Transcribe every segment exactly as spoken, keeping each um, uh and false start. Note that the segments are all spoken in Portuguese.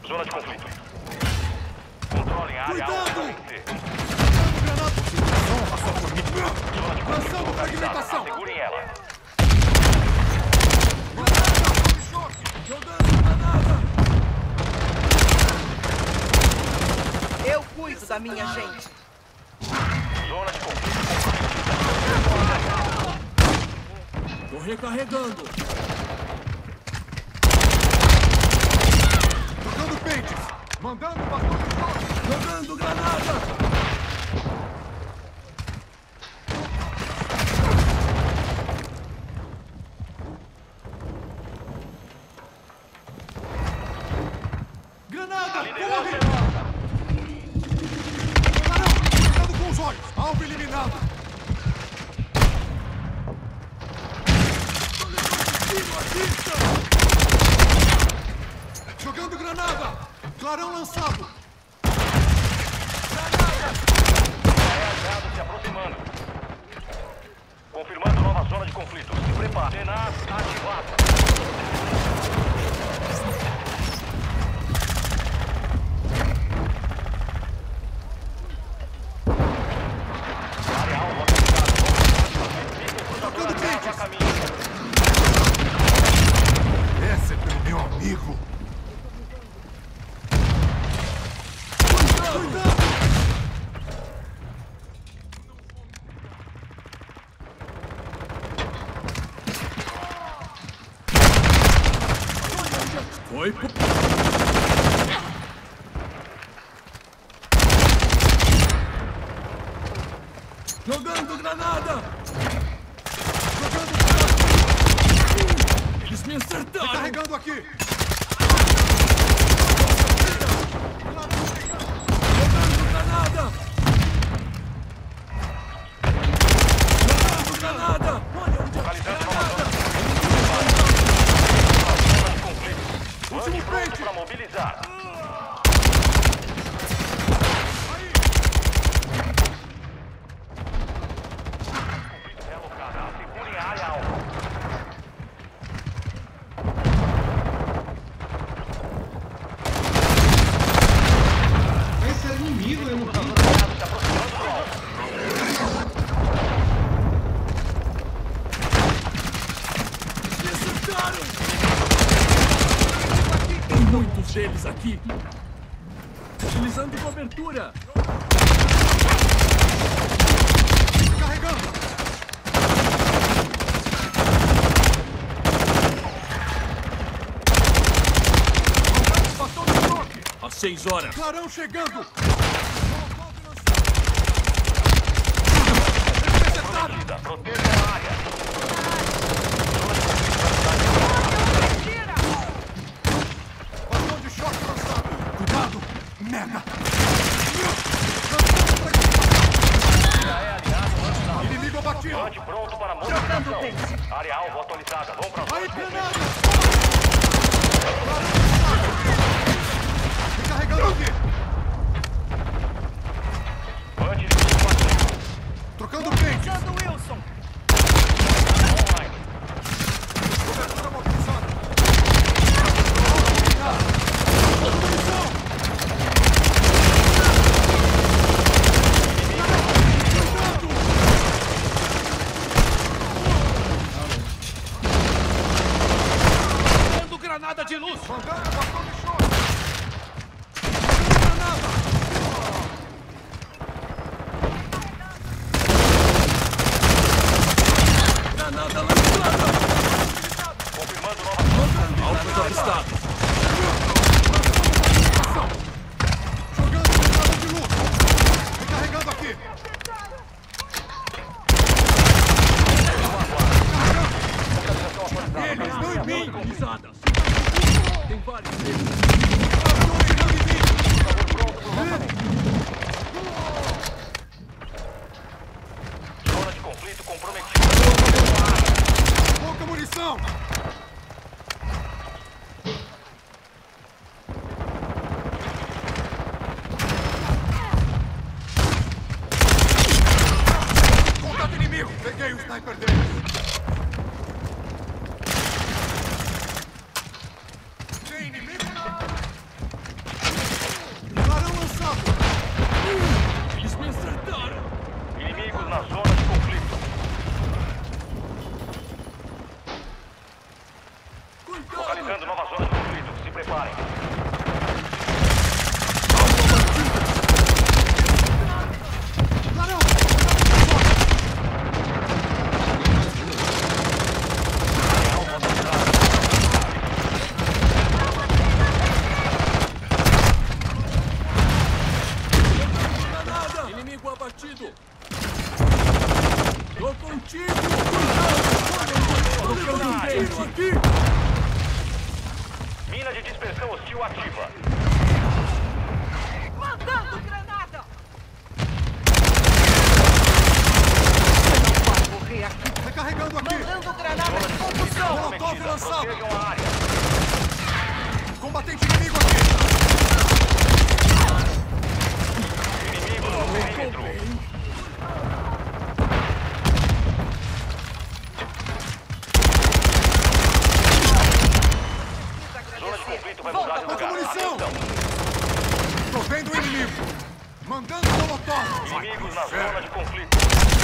Zona de conflito. Controlem a área alta para vencer. Zona de conflito localizada. Segurem ela. Eu cuido da minha gente. Zona de conflito. Tô recarregando. Jogando pentes. Mandando bastão de choque. Jogando granada. Granada! Liderança Corre! é nossa. Caramba! Cuidado com os olhos! Alvo eliminado! Jogando granada! Clarão lançado! Aliado se aproximando. Confirmando nova zona de conflito. Se prepare. Tenaz ativado. Área alta localizada. Trocando pentes. A caminho. Essa é pelo meu amigo! Cuidado! Foi pro... Jogando granada! Jogando granada! Eles me acertaram! Carregando aqui! Jogando granada! Jogando granada! Olha onde Localizando nova zona de conflito. Ande pronto para mobilizar. Conflito relocado. Segurem a área alta. Esse é inimigo, eu não vi. Aliado se aproximando do alvo. me acertaram! Tem muitos deles aqui! Utilizando cobertura! Carregando! Bastão de choque! Às seis horas! Clarão chegando! Prometida. Proteja a área. Bastão de choque lançado! Cuidado! Merda! É aliado lançado. Inimigo abatido! Ande pronto para mobilização. Área alvo atualizada. Vamos para a Aí, zona de conflito. granada! Recarregando aqui! Ande inimigo ativo. Trocando pente! Usando Wilson. Online. Cobertura mobilizada! Munição! Cuidado! Dando granada de luz! Mandando bastão de choque! Granada! Granada lançada! Confirmando nova Alvos avistados! Jogando granada de luz! Recarregando aqui! localização atualizada. Eles não em mim! Pisadas! Tem vários deles! Estão chegando em mim! Zona de conflito comprometida. Pouca munição! Contato inimigo! Peguei o sniper deles! Tem inimigo? Localizando nova zona de conflito. Se preparem. Clarão! Granada! Inimigo abatido! Tô contigo! Cuidado! Um tiro aqui! Mina de dispersão hostil ativa. Mandando granada! Não vai morrer aqui. Recarregando aqui! Mandando granada de concussão! Molotov lançado! Protejam a área. Combatente inimigo aqui! Inimigo no perímetro. Zona de conflito vai mudar de Falta lugar. munição! Atenção. Tô vendo o inimigo! Mandando molotov! Inimigos na zona de conflito.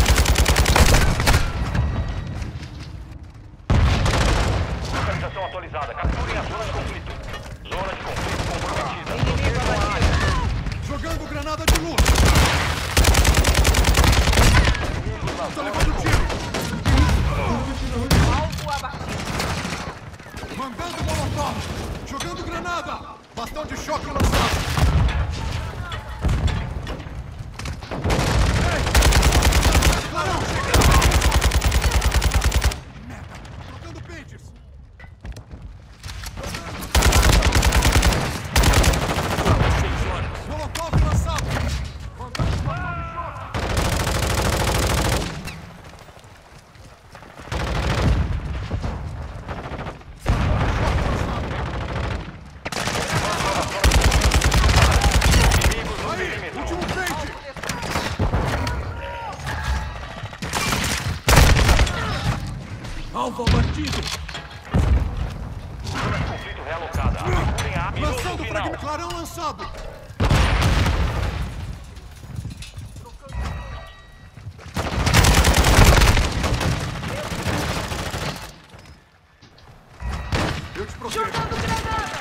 Localização atualizada. Capturem a zona de conflito. Zona de conflito comprometida. Protejam a área. Jogando granada de luz! Inimigos na Tô zona de levando conflito. tiro! Alvo abatido! Mandando molotov! Jogando granada! Bastão de choque lançado! Ei! Clarão! Merda! Trocando pentes! Molotov lançado! Mandando bastão de choque! Inimigos no Aí! perímetro. Último pente! Alvo abatido! Zona de conflito realocada. Capturem a área. Minuto Lançando final. fragmento! Clarão lançado! Eu te protejo! Jogando granada!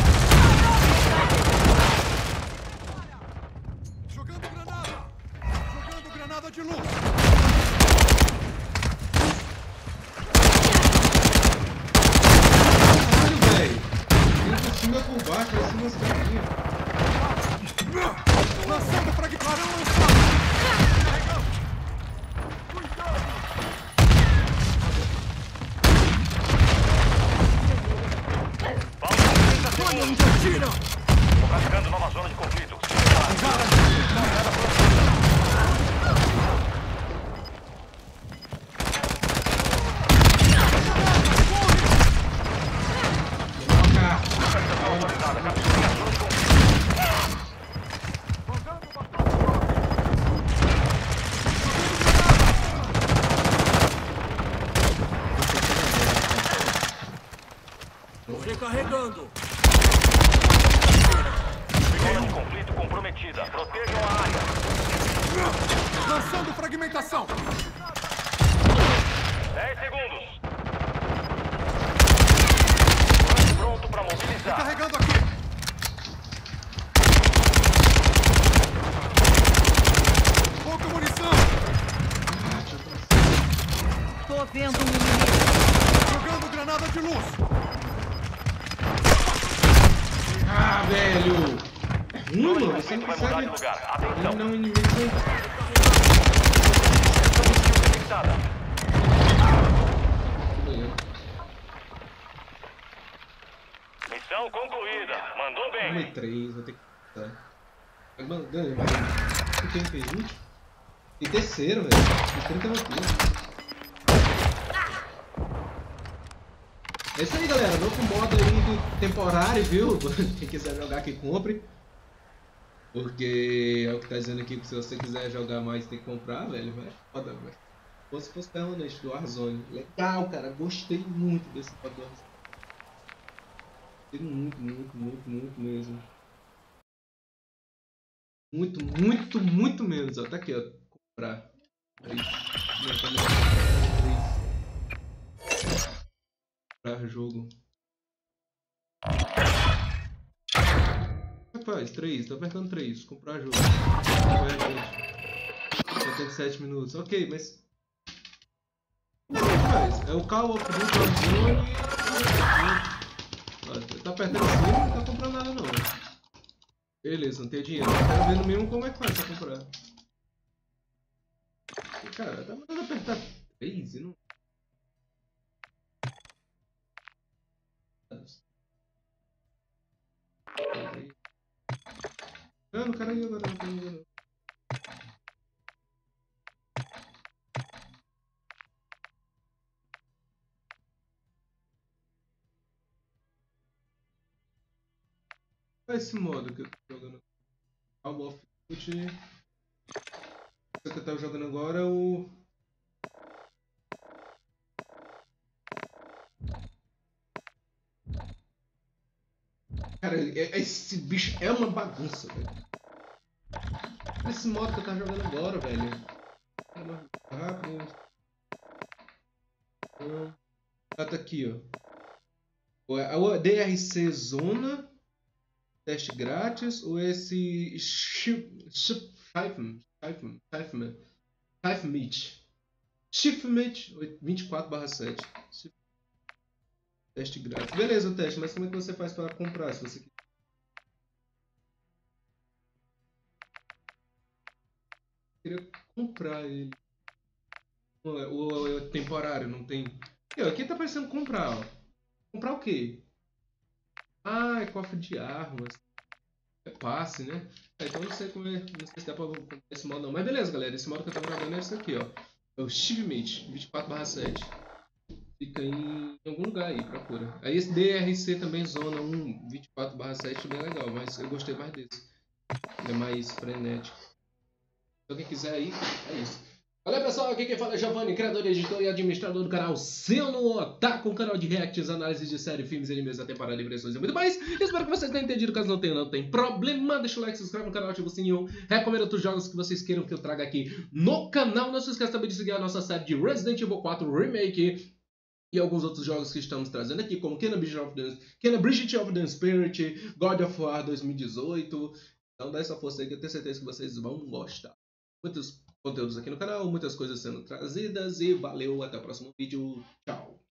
Jogando granada! Jogando granada de luz! Caralho, velho! Vem por cima por baixo, vai cima das carinhas. Lançando frag clarão lançado! Faltam trinta segundos. Tira! Localizando nova zona de conflito. Se preparem. Localização atualizada. Capturem a zona de conflito. Tô recarregando! Zona de conflito comprometida. Protejam a área. Lançando fragmentação! dez segundos. Pronto para mobilizar. Carregando aqui! Pouca munição! Tô vendo um inimigo! Jogando granada de luz! Ah, velho! É ruim, Zona de mano. Você conflito não vai mudar de consegue lugar. Atenção. eliminar um inimigo sem... Detectada. Missão concluída. Mandou bem. Tomei três, vou ter que... Tá. Mas, mano, ganhei, mas... O que fez último? E terceiro, velho. Os trinta vampiros. É isso aí, galera. Novo modo aí do temporário, viu? Quem quiser jogar aqui, compre. Porque é o que tá dizendo aqui que se você quiser jogar mais tem que comprar, velho. Vai foda, velho. Ou se fosse permanente do Warzone. Legal, cara. Gostei muito desse modo do Warzone. Gostei muito, muito, muito, muito mesmo. Muito, muito, muito menos. Ó, tá aqui, ó. Comprar. Três. Comprar jogo. faz? três, tô apertando três. Comprar jogo. setenta e sete minutos. Ok, mas. Como é que faz? É o Call of Duty Warzone. Tá apertando assim, não tá comprando nada não. Beleza, não tem dinheiro. Eu quero ver no mínimo como é que faz pra comprar. Cara, tá mandando apertar três e não. Não, não quero ir agora, não quero ir agora. Qual é esse modo que eu tô jogando? Call of Duty. Esse que eu tava jogando agora é o. Cara, esse bicho é uma bagunça, velho. Esse modo que eu tava jogando agora, velho. É mais rápido. Ah, tá aqui, ó. É o D R C Zona. Teste grátis. Ou esse. Shift. Shift. Shift Meet. Shift Meet vinte e quatro barra sete. Teste grátis. Beleza, o teste, mas como é que você faz para comprar se você quiser? Eu queria comprar ele. O, é temporário, não tem. Aqui, ó, aqui tá parecendo comprar, ó. Comprar o quê? Ah, é cofre de armas. É passe, né? É, então não sei como é. Não sei se dá pra comprar esse modo não. Mas beleza, galera. Esse modo que eu tava jogando é esse aqui, ó. É o Shipmate vinte e quatro barra sete. Fica em algum lugar aí, procura. Aí esse D R C também, Zona um vinte e quatro barra sete, bem legal, mas eu gostei mais desse. Ele é mais frenético. Então quem quiser aí, é isso. Olá pessoal, aqui quem fala é Giovanni, criador, editor e administrador do canal Seu no Otaku, um canal de reacts, análises de série, filmes, animes da temporada, impressões e muito mais. Espero que vocês tenham entendido, caso não tenha, não tem problema. Deixa o like, se inscreve no canal, ativa o sininho, recomenda outros jogos que vocês queiram que eu traga aqui no canal. Não se esqueça também de seguir a nossa série de Resident Evil quatro Remake e alguns outros jogos que estamos trazendo aqui, como Kena Bridge of the, Kena Bridge of the Spirit, God of War dois mil e dezoito. Então dá essa força aí que eu tenho certeza que vocês vão gostar. Muitos conteúdos aqui no canal, muitas coisas sendo trazidas e valeu, até o próximo vídeo, tchau!